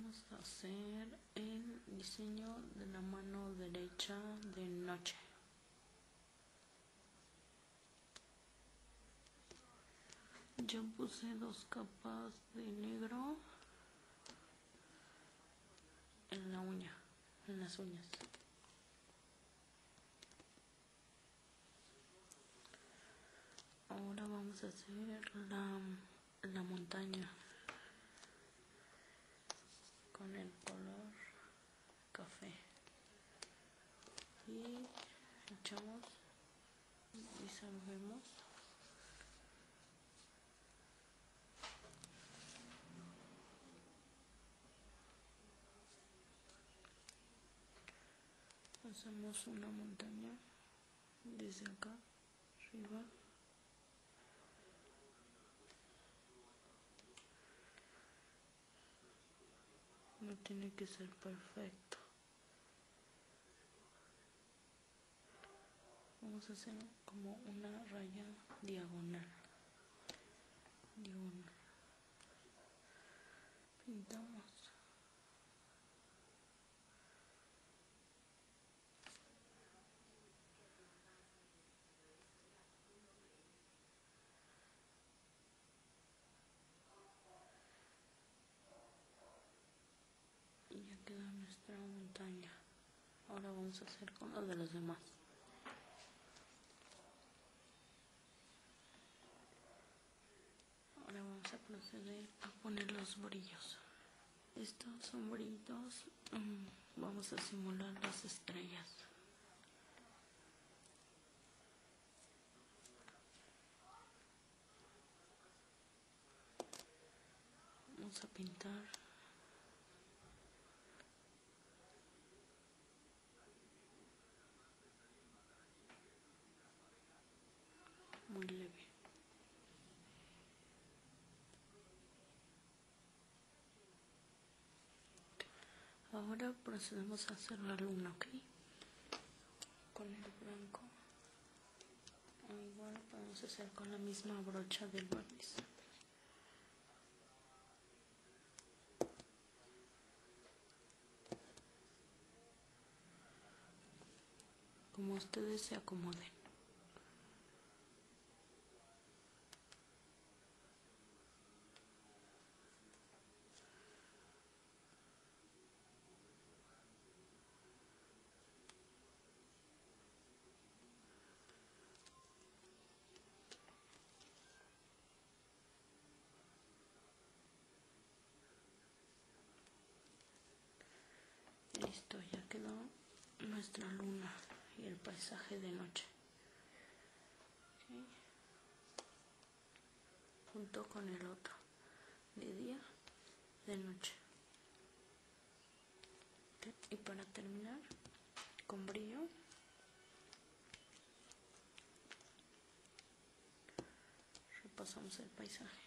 vamos a hacer el diseño de la mano derecha de noche. Yo puse 2 capas de negro en la uña, en las uñas. Ahora vamos a hacer la montaña con el color café y echamos y disolvemos. Hacemos una montaña desde acá arriba. No tiene que ser perfecto. Vamos a hacer como una raya diagonal. Pintamos. Y ya queda nuestra montaña. Ahora vamos a hacer con los de los demás. Ahora vamos a proceder a poner los brillos. Estos son brillitos. Vamos a simular las estrellas. Vamos a pintar muy leve. Ahora procedemos a hacer la luna, ¿ok? Con el blanco. Igual podemos hacer con la misma brocha del barniz. Como ustedes se acomoden. Listo, ya quedó nuestra luna y el paisaje de noche. ¿Okay? Junto con el otro, de día, de noche. ¿Okay? Y para terminar, con brillo, repasamos el paisaje.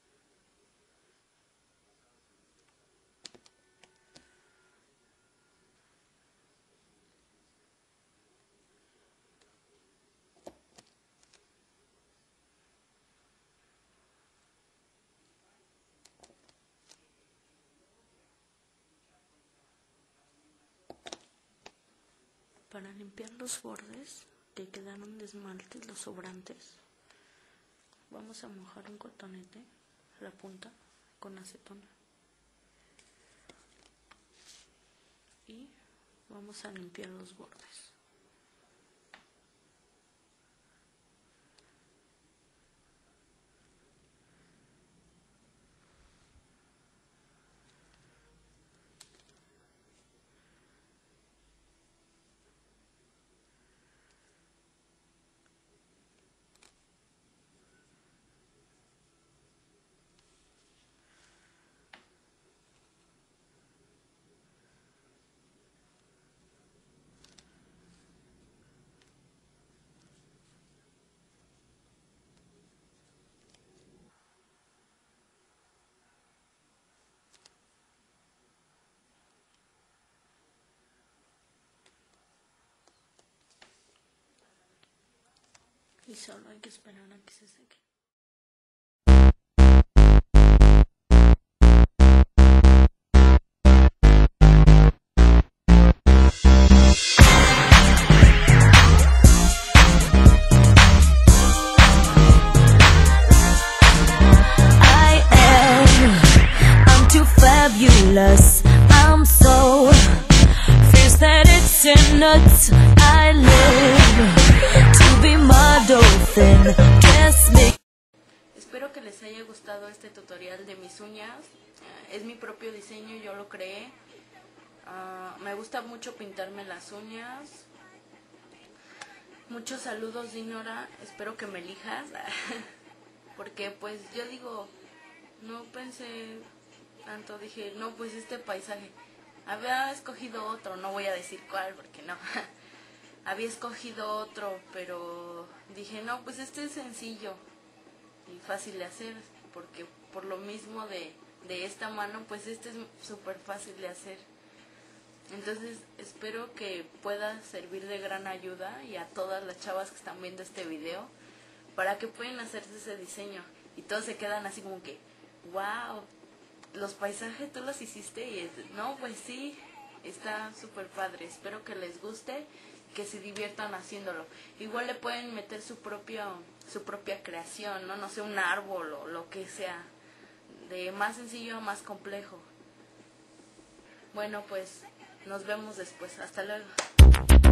Para limpiar los bordes que quedaron de esmalte, los sobrantes, vamos a mojar un cotonete, la punta, con acetona. Y vamos a limpiar los bordes. Y solo hay que esperar a que se seque. jealous. I'm so fierce that it's in nuts. I live to be my dolphin. Guess me. Espero que les haya gustado este tutorial de mis uñas. Es mi propio diseño, yo lo creé. Me gusta mucho pintarme las uñas. Muchos saludos, Dinora. Espero que me elijas. Porque pues yo digo, no pensé tanto, dije, no, pues este paisaje. Había escogido otro, no voy a decir cuál porque no. Había escogido otro, pero dije, no, pues este es sencillo y fácil de hacer, porque por lo mismo de esta mano, pues este es súper fácil de hacer. Entonces espero que pueda servir de gran ayuda y a todas las chavas que están viendo este video, para que puedan hacerse ese diseño y todos se quedan así como que, wow, los paisajes tú los hiciste, y no, pues sí, está súper padre. Espero que les guste, que se diviertan haciéndolo. Igual le pueden meter su propia creación, no sé, un árbol o lo que sea, de más sencillo a más complejo. Bueno, pues nos vemos después. Hasta luego.